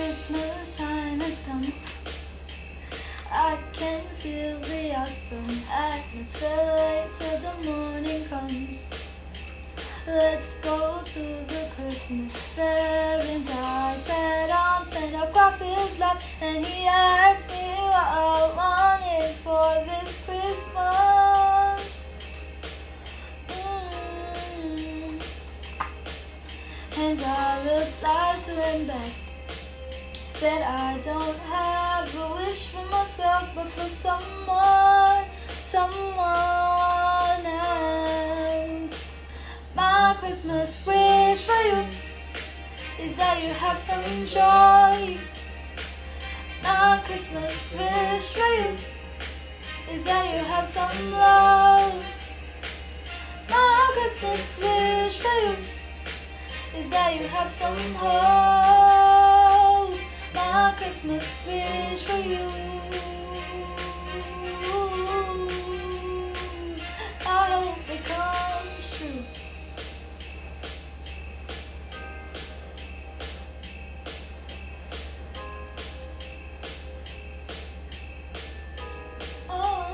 Christmas time has come. I can feel the awesome atmosphere right till the morning comes. Let's go to the Christmas fair. And I sat on Santa Claus's lap, and he asked me what I wanted for this Christmas. And I replied to him back that I don't have a wish for myself, but for someone else. My Christmas wish for you is that you have some joy. My Christmas wish for you is that you have some love. My Christmas wish for you is that you have some hope. My Christmas wish for you, I hope it comes true. Oh,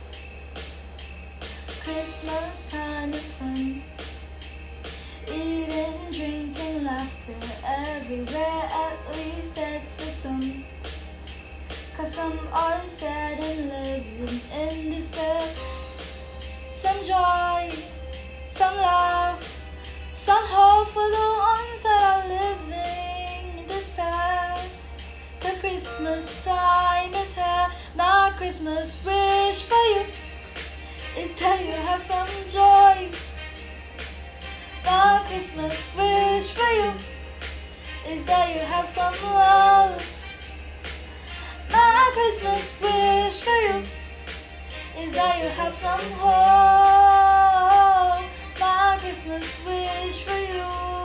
Christmas time is fun. Eating, drinking, laughter everywhere, at least that's for some. 'Cause some are sad and living in despair. Some joy, some love, some hope for the ones that are living in despair. 'Cause Christmas time is here. My Christmas wish for you is that you have some joy. My Christmas wish for you is that you have some love. My Christmas wish for you is that you have some hope. My Christmas wish for you,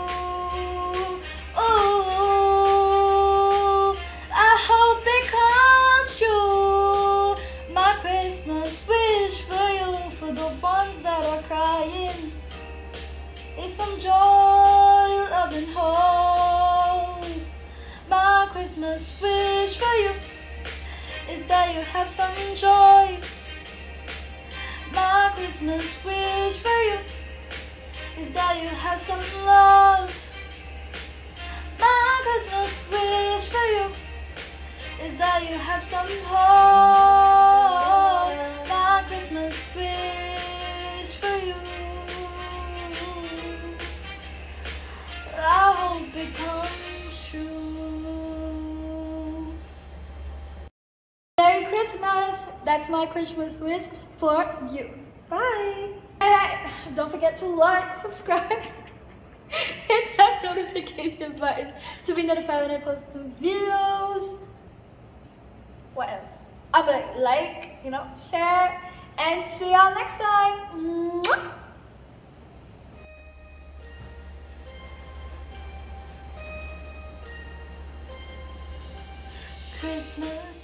oh, I hope it comes true. My Christmas wish for you, for the ones that are crying, it's some joy, love and hope. My Christmas wish for you is that you have some joy. My Christmas wish for you is that you have some love. My Christmas wish for you is that you have some hope. My Christmas wish for you, I hope it comes true. Merry Christmas! That's my Christmas wish for you. Bye! And don't forget to like, subscribe, hit that notification button to be notified when I post new videos. What else? I'll be like, share, and see y'all next time. Mwah! Christmas